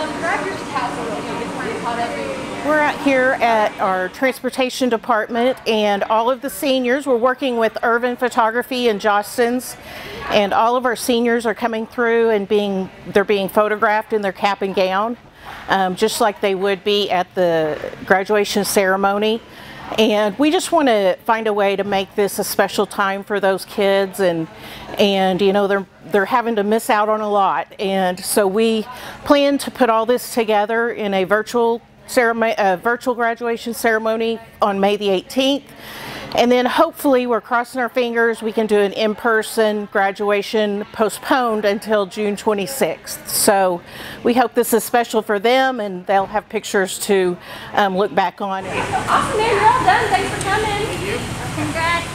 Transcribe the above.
We're out here at our transportation department, and all of the seniors, we're working with Ervin Photography and Jostens, and all of our seniors are coming through and they're being photographed in their cap and gown, just like they would be at the graduation ceremony. And we just want to find a way to make this a special time for those kids, and you know, they're having to miss out on a lot, and so we plan to put all this together in a virtual graduation ceremony on May the 18th, and then hopefully, we're crossing our fingers, we can do an in-person graduation postponed until June 26th. So we hope this is special for them, and they'll have pictures to look back on. Awesome, man, you're all done. Thanks for coming. Thank you. Congrats.